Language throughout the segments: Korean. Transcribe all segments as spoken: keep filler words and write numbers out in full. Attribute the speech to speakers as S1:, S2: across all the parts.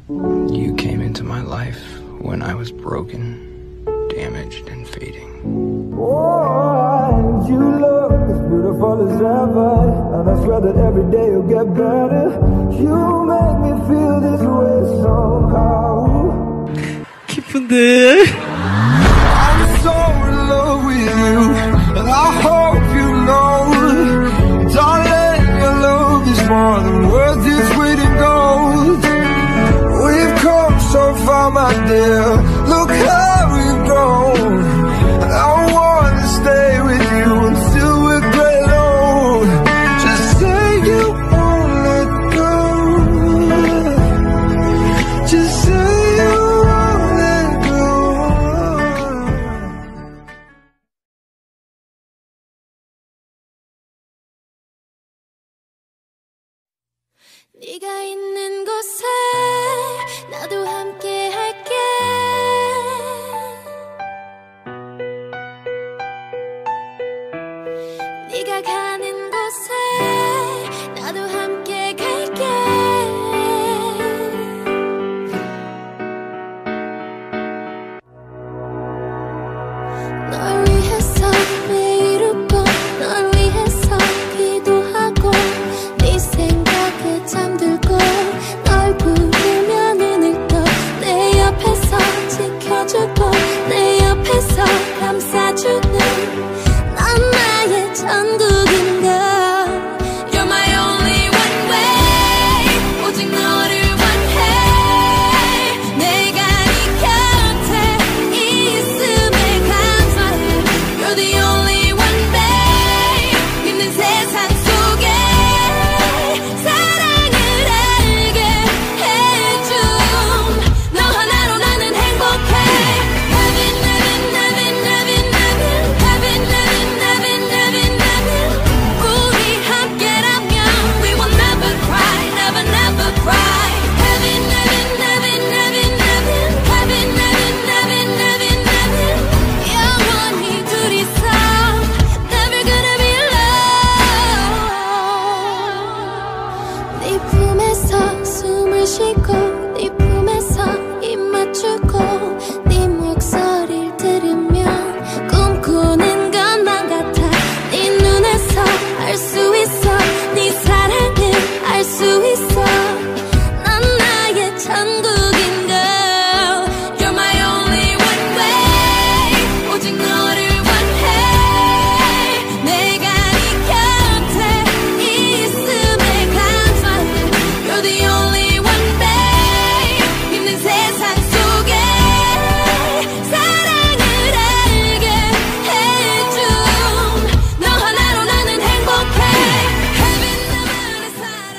S1: You came into my life when I was broken, damaged, and fading.
S2: Oh, you look as beautiful as ever, and I swear that every day you'll get better. You make me feel this way somehow.
S3: 기쁜데.
S2: I'm so in love with you, and I hope you know, darling, your love is more than worth its weight in gold. We've come so far, my dear, look how we've grown. And I wanna stay with you until we're great old. Just say you won't let go. Just say you won't let go.
S4: 네가 있는 곳에 나도 함께 할게. 네가 가는 곳에 나도 함께 갈게. 널 위해서 매일 웃고 널 위해서 기도하고 네 생각에 잠들고 널 부르며 눈을 떠 내 옆에서 지켜주고 내 옆에서 감싸주는 넌 나의 천국인가. You're my only one way. 오직 너를 원해. 내가 네 곁에 있음에 감사해. You're the only one, babe. 힘든 세상 속에 사랑을 알게 해줌. 너 하나로 나는 행복해. Heaven, heaven, heaven, heaven, heaven. Heaven, heaven, heaven, heaven, heaven. 우리 함께라면 we will never cry, never, never cry. Heaven, heaven, heaven, heaven, heaven. Heaven, heaven, heaven, heaven, heaven. 영원히 둘이서 never gonna be alone. 네 품에서 숨을 쉬고 네 품에서 입 맞추고 네 목소리를 들으면 꿈꾸는 것만 같아. 네 눈에서 알 수 있어 네 사랑을 알 수 있어. 넌 나의 천국인 girl. You're my only one way. 오직 너를 원해. 내가 네 곁에 있음에 감사해. You're the only one, babe. 힘든 세상 속에 사랑을 알게 해줌. 너 하나로 나는 행복해. Heaven, 너만의 사랑.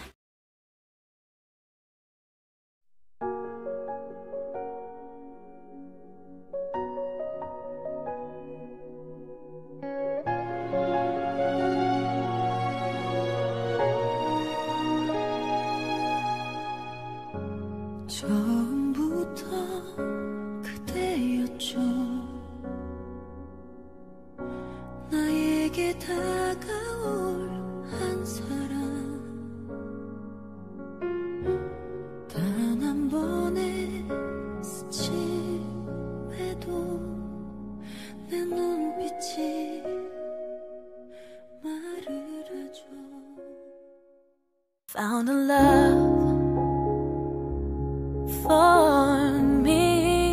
S4: 처음부터 그대였죠. 나에게 다가올 한 사람. 단 한 번의 스침에도 내 눈빛이 말을 하죠. Found a love for me,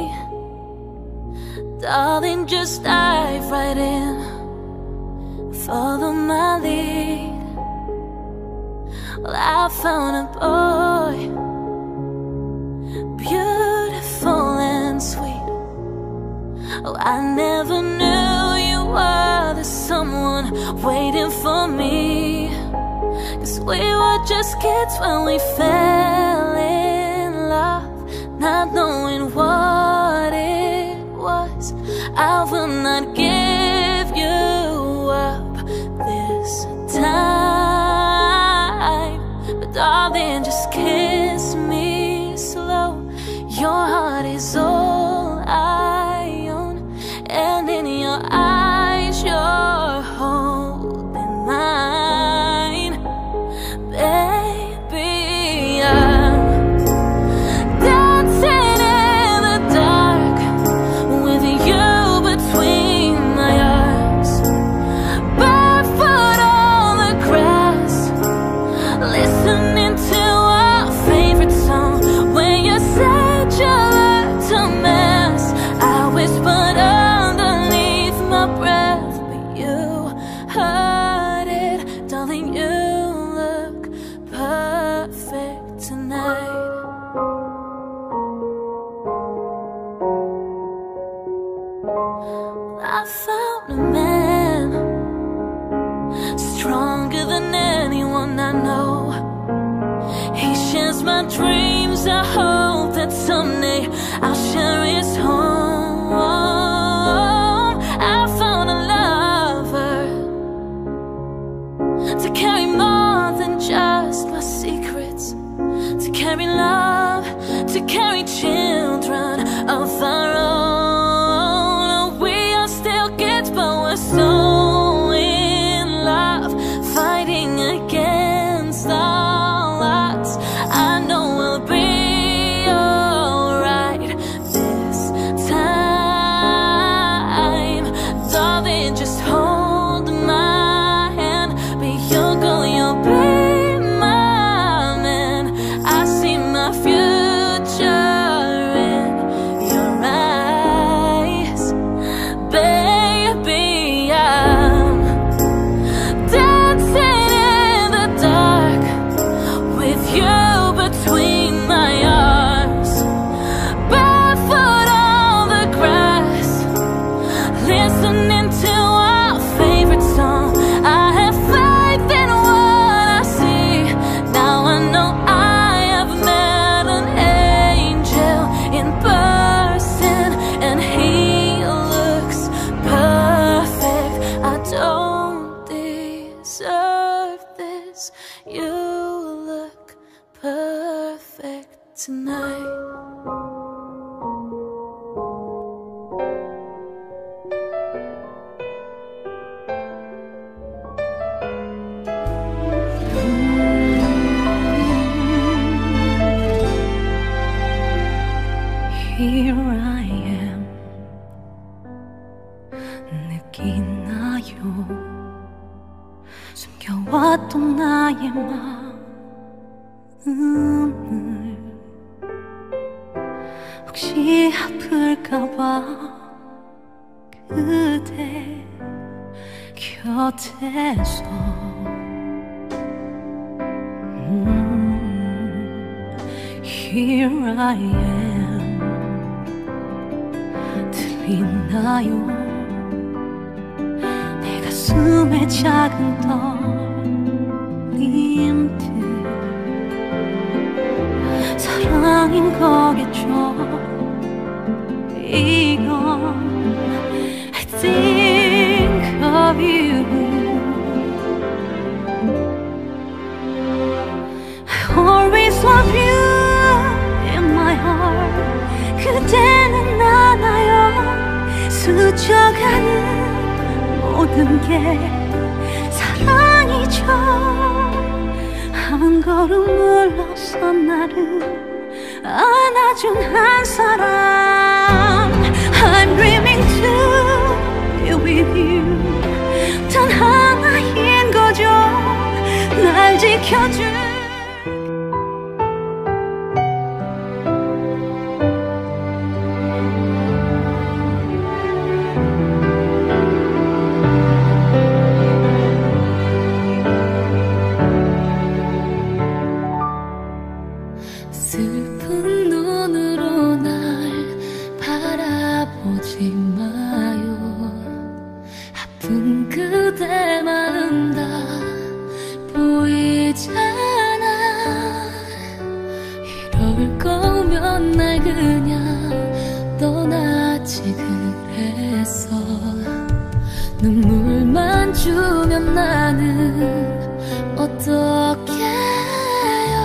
S4: darling, just dive right in, follow my lead. Well, I found a boy, beautiful and sweet. Oh, I never knew you were the someone waiting for me. Cause we were just kids when we fell in love, not knowing what it was. I will not give you up this time, but darling, just kiss me slow. Your heart is all I own, and in your eyes you're holding mine. Baby, I'm tonight. I found a man stronger than anyone I know. He shares my dreams. I hope that someday I'll share his home. I found a lover to carry more than just my secrets, to carry love, to carry children of our own. We are still kids, but we're so in love, fighting against all odds. I know we'll be alright this time. Darling, just hold my hand. Be your girl, you'll be my man. I see my future in your eyes. Baby, I'm dancing in the dark with you between my arms, barefoot on the grass, listening to our favorite song. I have faith in what I see. Now I know I have met an angel in person, and he looks perfect. I don't deserve this. You look perfect tonight. Here I am. 느끼나요? 숨겨왔던 나의 마음을 혹시 아플까봐 그대 곁에서 음, Here I am. 들리나요? 내 가슴에 작은 떨림들. 사랑인 거겠죠. 이건 I think of you. I always love you in my heart. 그대는 알아요. 스쳐가는 모든 게 사랑이죠. 한 걸음 물러서 나를 안아준 한 사람. I'm dreaming to be with you. 단 하나인 거죠. 날 지켜줄 슬픈 눈으로 날 바라보지 마요. 아픈 그대 마음 다 보이잖아. 이럴 거면 날 그냥 떠나지 그랬어. 눈물만 주면 나는 어떡해요.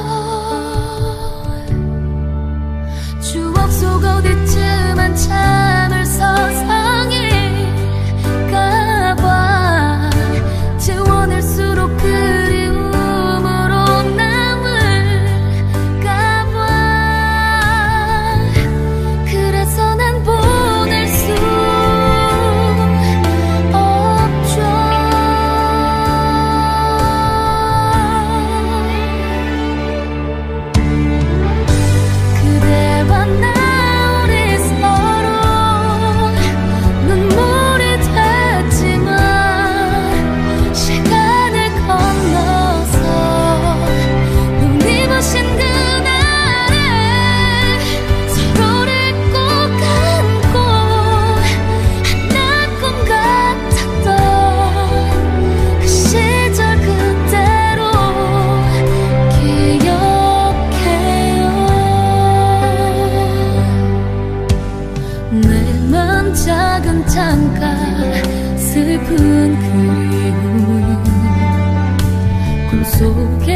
S4: 추억 속 어디쯤 한참을 서성일까봐 채워낼수록 그리움으로 남을까봐. 그래서 난 보낼 수 없죠.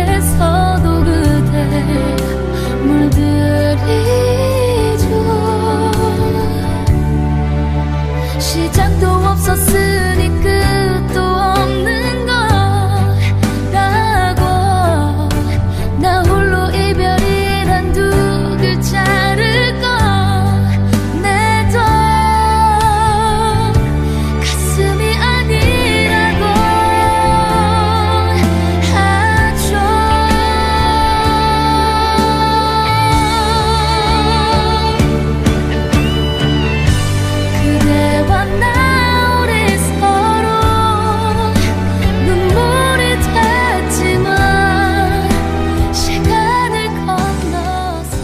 S4: 속에서도 그대 물들이죠. 시작도 없었으니 끝도 없는 거라고 나 홀로 이별이란 두 글자를 꺼내도 가슴이 아니라고 하죠. 그대와 나 우리 서로 눈물이 됐지만 시간을 건너서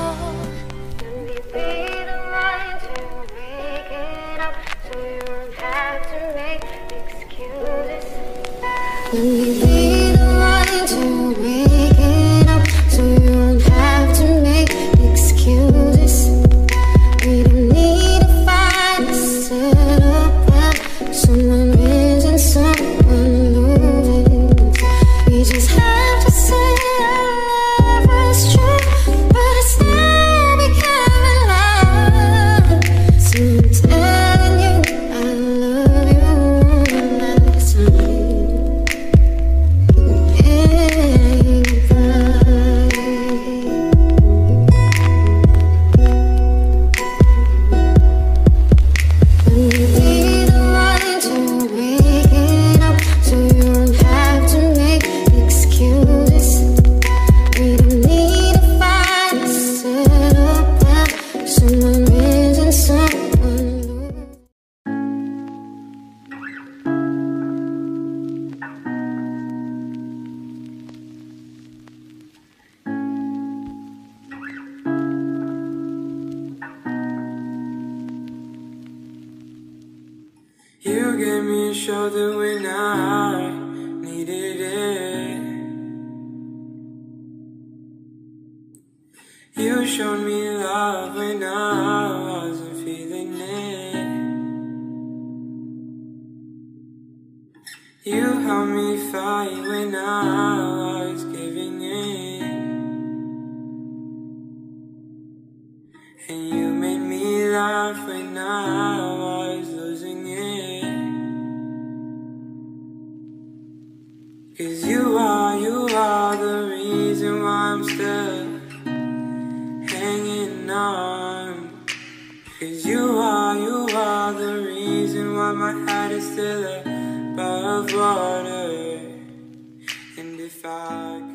S4: Let me be the one to make it up so you don't have to make excuses. We don't need to fight to settle down. Someone wins and someone loses. We just have to say our love was true, but it's still becoming loud. So I'm telling you I love you one last time. Someone wins and someone loses.
S5: You gave me a shoulder when I needed it. You showed me love when I wasn't feeling it. You helped me fight when I was giving in. And you made me laugh when I was losing it. 'Cause you are, you are the reason why I'm still hanging on. 'Cause you are, you are the reason why my head is still above water. And if I